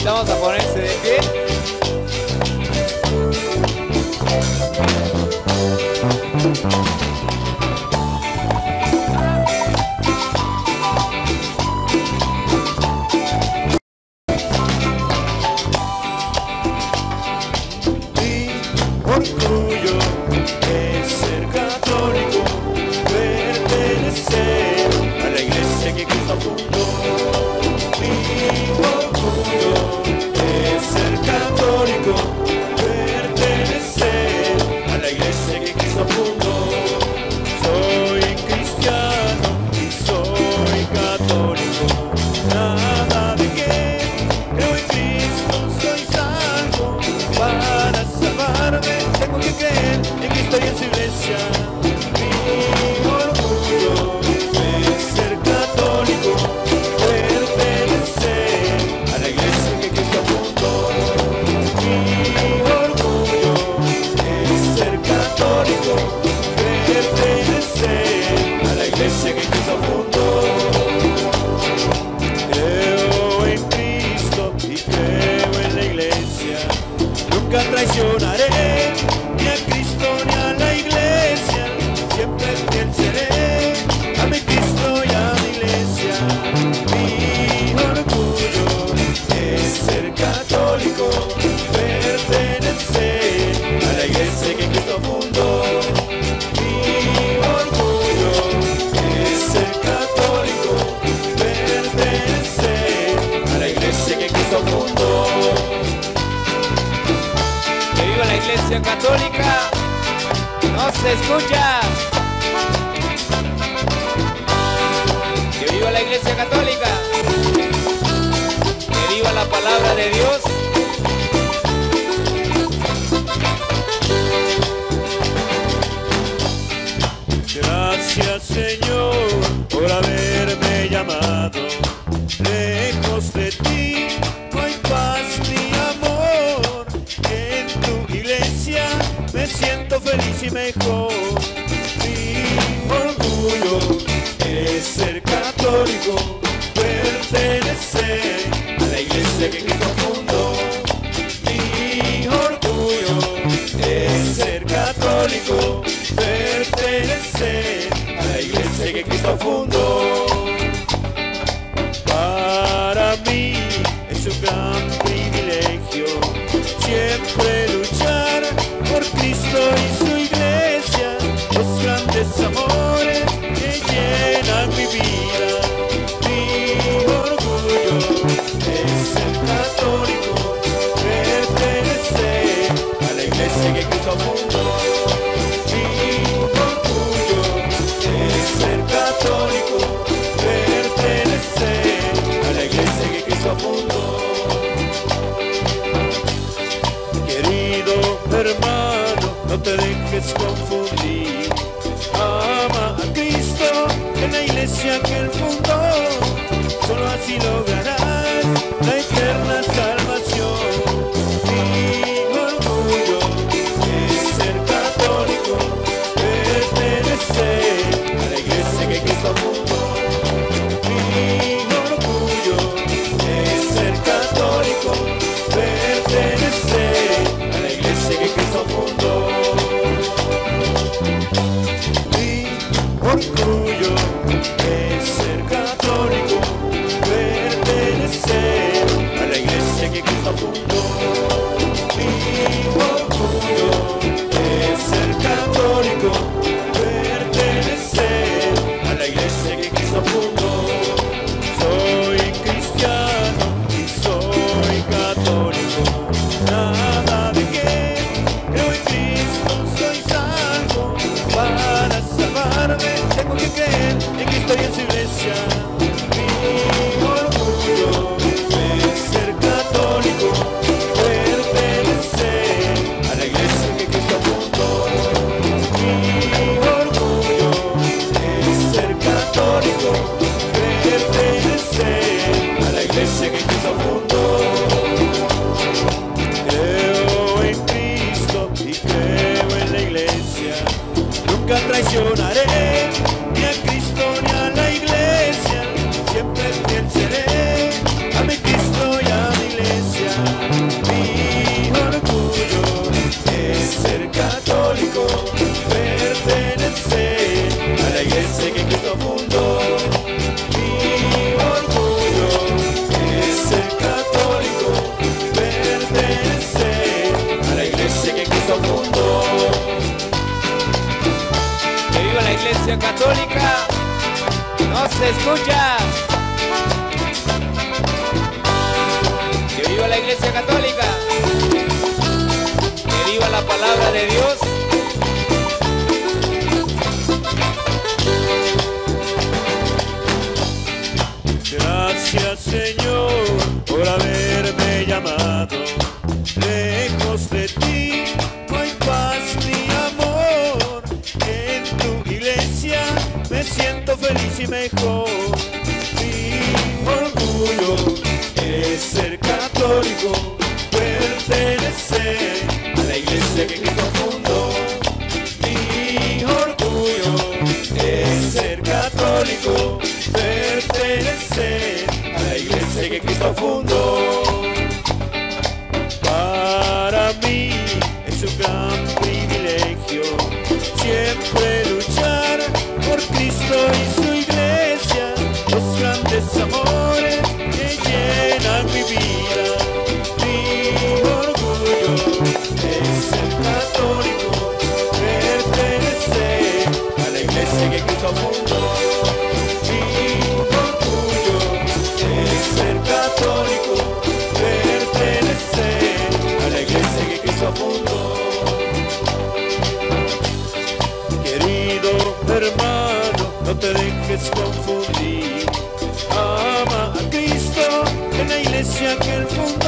invitamos a ponerse de pie. Orgullo es ser católico, pertenecer a la iglesia que Cristo fundó. Mi orgullo es ser católico, pertenecer a la iglesia que Cristo fundó. Soy cristiano y soy católico, nada de que creo en Cristo, soy salvo. Para salvarme tengo que creer en Cristo y en su iglesia. Mi orgullo es ser católico, pertenecer a la iglesia que Cristo fundó. Mi orgullo es ser católico, pertenecer a la iglesia que Cristo fundó. Creo en Cristo y creo en la iglesia. Nunca traicionaré ni a Cristo ni a la iglesia. Siempre fiel seré a mi Cristo y a mi iglesia. Mi orgullo es ser católico, pertenecer a la iglesia que Cristo fundó. Mi orgullo es ser católico, pertenecer a la iglesia que Cristo fundó. ¡Que viva la iglesia católica! ¡No se escucha! ¡Que viva la iglesia católica! ¡Que viva la palabra de Dios! Gracias, Señor, por haberme llamado. Lejos de ti no hay paz ni amor. En tu iglesia me siento feliz y mejor. Mi orgullo es ser católico, pertenecer a la iglesia que Cristo fundó. Mi orgullo es ser católico, pertenecer a la iglesia que Cristo fundó. Para mí es un gran privilegio siempre luchar por Cristo y su iglesia, los grandes amores que llenan mi vida. Mi orgullo es ser católico, pertenecer a la iglesia que Cristo fundó. Mi orgullo es ser católico, pertenecer a la iglesia que Cristo fundó. Querido hermano, no te dejes confundir. Ama a Cristo en la iglesia que Él fundó. Solo así lograrás la eterna salvación. Mi orgullo es ser católico, pertenecer a la iglesia que Cristo fundó. Mi orgullo es ser católico, pertenecer a la iglesia que Cristo fundó. Mi orgullo es ser católico, pertenecer se escucha. Que viva la Iglesia Católica. Que viva la palabra de Dios. Gracias, Señor, por haberme llamado. Lejos de ti no hay paz ni amor. En tu iglesia me siento feliz y mejor. Mi orgullo es ser católico, pertenecer a la iglesia que Cristo fundó. Mi orgullo es ser católico, pertenecer a la iglesia que Cristo fundó. Para mí es un gran privilegio siempre luchar por Cristo y su iglesia, los grandes amores que llenan mi vida. Mi orgullo es ser católico, pertenecer a la iglesia que Cristo fundó. Ser católico, pertenecer a la iglesia que Cristo fundó. Querido hermano, no te dejes confundir. Ama a Cristo en la iglesia que Él fundó.